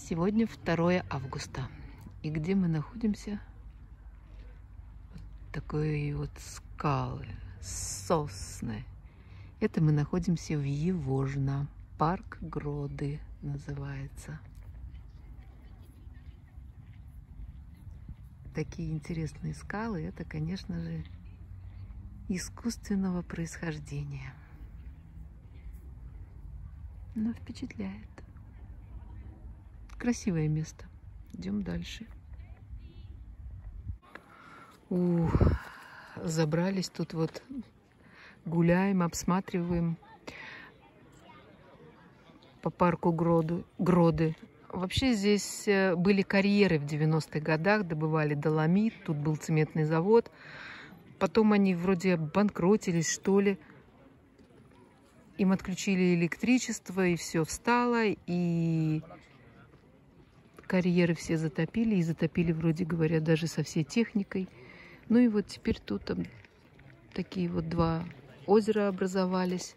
Сегодня 2 августа. И где мы находимся? Вот такой вот скалы, сосны. Это мы находимся в Евожно. Парк Гроды называется. Такие интересные скалы. Это, конечно же, искусственного происхождения. Но впечатляет. Красивое место. Идем дальше. Забрались тут вот, гуляем, обсматриваем по парку Гроды. Вообще здесь были карьеры в 90-х годах, добывали доломит, тут был цементный завод. Потом они вроде обанкротились, что ли. Им отключили электричество, и все встало, и карьеры все затопили, и затопили, вроде говоря, даже со всей техникой. Ну и вот теперь тут такие вот 2 озера образовались.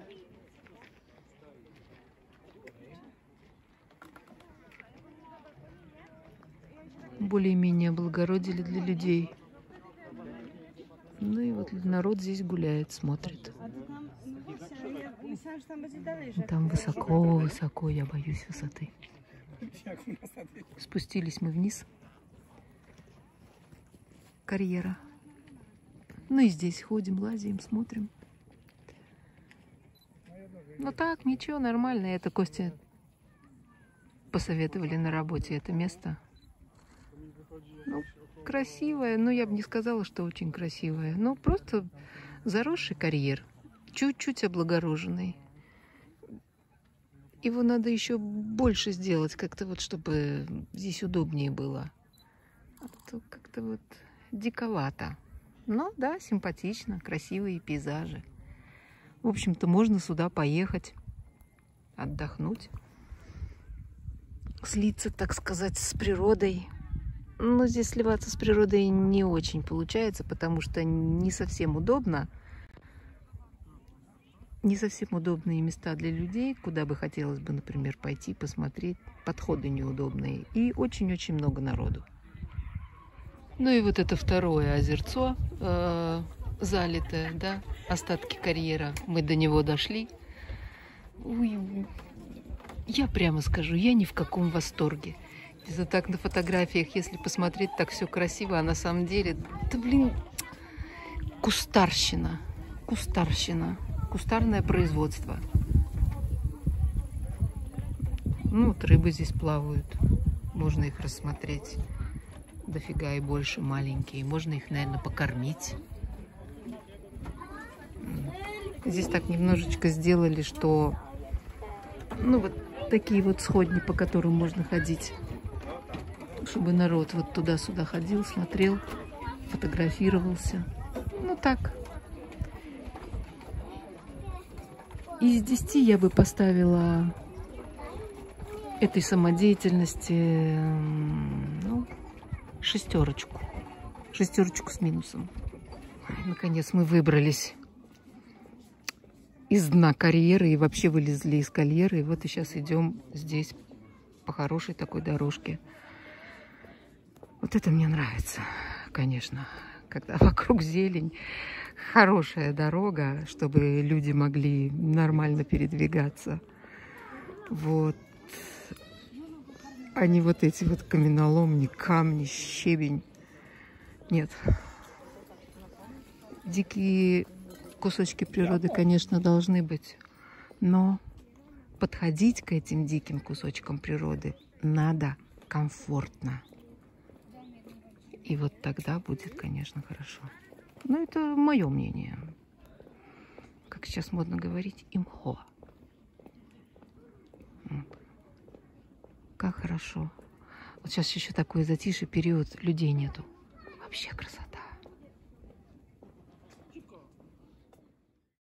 Более-менее облагородили для людей. Ну и вот народ здесь гуляет, смотрит. Там высоко-высоко, я боюсь высоты. Спустились мы вниз. Карьера. Ну и здесь ходим, лазим, смотрим. Ну так, ничего, нормально. Это Костя посоветовали на работе это место. Ну, красивое, но я бы не сказала, что очень красивое. Ну, просто заросший карьер, чуть-чуть облагороженный. Его надо еще больше сделать, как-то вот, чтобы здесь удобнее было. А то как-то вот диковато. Но да, симпатично, красивые пейзажи. В общем-то, можно сюда поехать, отдохнуть, слиться, так сказать, с природой. Но здесь сливаться с природой не очень получается, потому что не совсем удобно. Не совсем удобные места для людей, куда бы хотелось бы, например, пойти посмотреть. Подходы неудобные. И очень-очень много народу. Ну и вот это 2-е озерцо, залитое, да, остатки карьера. Мы до него дошли. Ой, я прямо скажу, я ни в каком восторге. Это так на фотографиях, если посмотреть, так все красиво, а на самом деле, да блин, кустарщина, кустарное производство. Ну вот рыбы здесь плавают, можно их рассмотреть, дофига и больше маленькие, можно их, наверное, покормить. Здесь так немножечко сделали, что, ну вот такие вот сходни, по которым можно ходить. Чтобы народ вот туда-сюда ходил, смотрел, фотографировался. Ну так. Из 10 я бы поставила этой самодеятельности, ну, 6. 6 с минусом. Наконец мы выбрались из дна карьеры и вообще вылезли из карьеры. И вот и сейчас идем здесь по хорошей такой дорожке. Вот это мне нравится, конечно, когда вокруг зелень, хорошая дорога, чтобы люди могли нормально передвигаться. Вот. А не вот эти вот каменоломни, камни, щебень. Нет. Дикие кусочки природы, конечно, должны быть, но подходить к этим диким кусочкам природы надо комфортно. И вот тогда будет, конечно, хорошо. Но это мое мнение. Как сейчас модно говорить, имхо. Как хорошо. Вот сейчас еще такой затишье период, людей нету. Вообще красота.